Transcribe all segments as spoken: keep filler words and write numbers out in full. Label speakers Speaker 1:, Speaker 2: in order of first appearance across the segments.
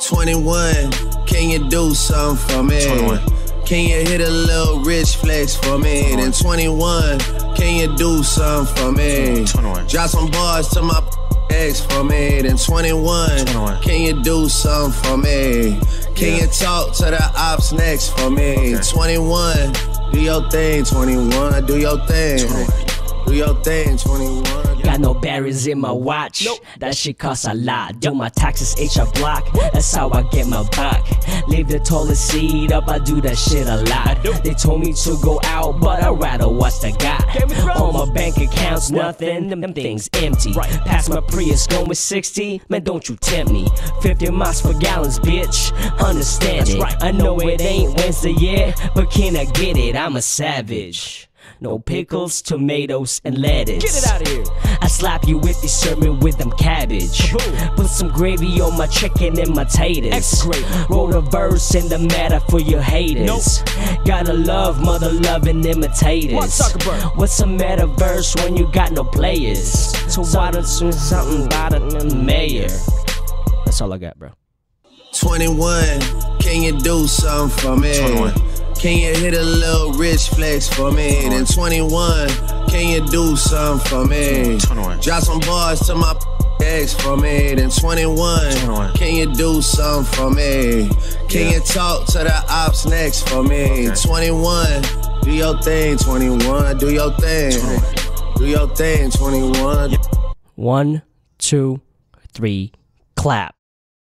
Speaker 1: twenty-one, can you do something for me? twenty-one. Can you hit a little rich flex for me? twenty-one. Then twenty-one, can you do something for me? twenty-one. Drop some bars to my ex for me. Then twenty-one, twenty-one. Can you do something for me? Can yeah. you talk to the ops next for me? Okay. twenty-one, do your thing. twenty-one, do your thing. twenty-one. Do your thing, twenty-one.
Speaker 2: Got no barriers in my watch, nope. That shit costs a lot. Do my taxes H a block, that's how I get my buck. Leave the toilet seat up, I do that shit a lot. They told me to go out, but I'd rather watch the guy. On my bank accounts, nothing, them things empty. Past my Prius, going sixty, man don't you tempt me. fifty miles per gallons, bitch, understand it. I know it ain't Wednesday yet, but can I get it? I'm a savage. No pickles, tomatoes, and lettuce.
Speaker 3: Get it out of here.
Speaker 2: I slap you with this sermon with them cabbage. Kaboom. Put some gravy on my chicken and my taters. Wrote a verse in the matter for your haters. Nope. Gotta love mother loving imitators.
Speaker 3: What,
Speaker 2: What's a metaverse when you got no players? So why don't you do something about the mayor? That's all I got, bro.
Speaker 1: twenty-one, can you do something for me? twenty-one. Can you hit a little rich flex for me? twenty-one. Then twenty-one, can you do something for me? twenty-one. Drop some bars to my ex for me. Then twenty-one, twenty-one. Can you do something for me? Can yeah. you talk to the ops next for me? Okay. twenty-one, do your thing. twenty-one, do your thing. twenty-one. Do your thing, twenty-one.
Speaker 2: One, two, three, clap.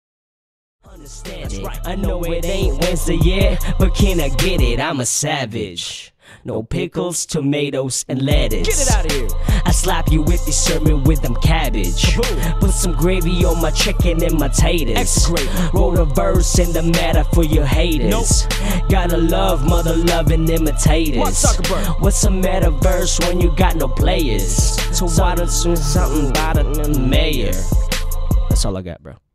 Speaker 2: Understand it. I know it ain't Wednesday yet, but can I get it? I'm a savage. No pickles, tomatoes, and lettuce.
Speaker 3: Get it out of here.
Speaker 2: I slap you with this sermon with them cabbage. Kaboom. Put some gravy on my chicken and my taters. Wrote a verse in the matter for your haters. Nope. Gotta love mother loving imitators.
Speaker 3: What,
Speaker 2: What's a metaverse when you got no players? So why don't you do something about the mayor? That's all I got, bro.